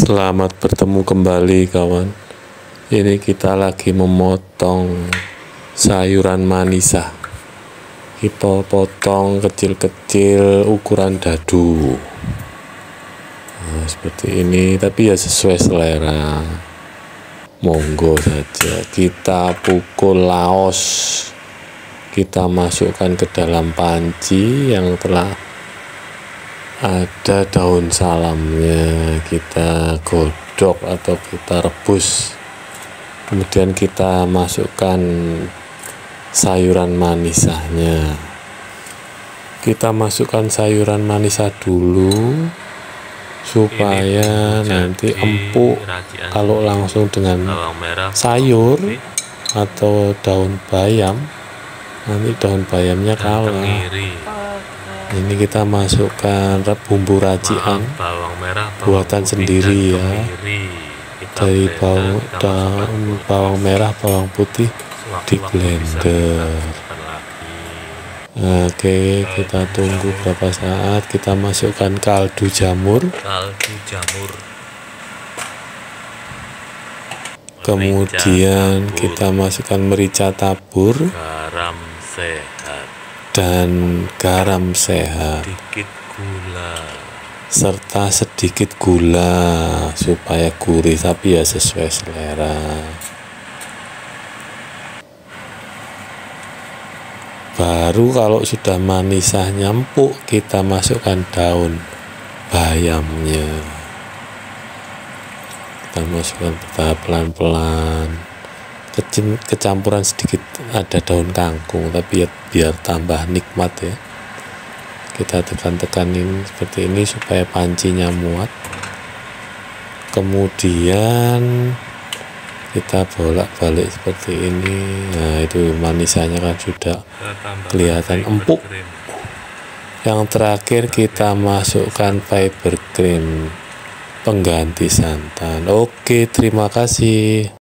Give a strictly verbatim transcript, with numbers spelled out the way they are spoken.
Selamat bertemu kembali kawan. Ini kita lagi memotong sayuran manisa. Kita potong kecil-kecil ukuran dadu. Nah, seperti ini, tapi ya sesuai selera. Monggo saja. Kita pukul laos. Kita masukkan ke dalam panci yang telah ada daun salamnya, kita godok atau kita rebus, kemudian kita masukkan sayuran manisanya. Kita masukkan sayuran manisa dulu supaya nanti empuk. Kalau langsung dengan sayur atau daun bayam, nanti daun bayamnya kalah. Ini kita masukkan bumbu racikan bawang merah, buatan sendiri ya, dari bawang daun bawang merah, bawang putih di blender. Oke, kita tunggu berapa saat. Kita masukkan kaldu jamur, kaldu jamur, kemudian merica kita masukkan merica tabur, garam sehat, dan garam sehat, sedikit gula, serta sedikit gula supaya gurih, tapi ya sesuai selera. Baru kalau sudah manisah empuk, kita masukkan daun bayamnya. Kita masukkan bertahap pelan-pelan. Kecampuran sedikit ada daun kangkung, tapi ya biar tambah nikmat ya. Kita tekan-tekanin seperti ini supaya pancinya muat. Kemudian kita bolak-balik seperti ini. Nah, itu manisanya kan sudah kelihatan empuk. Yang terakhir kita masukkan fiber cream pengganti santan. Oke, terima kasih.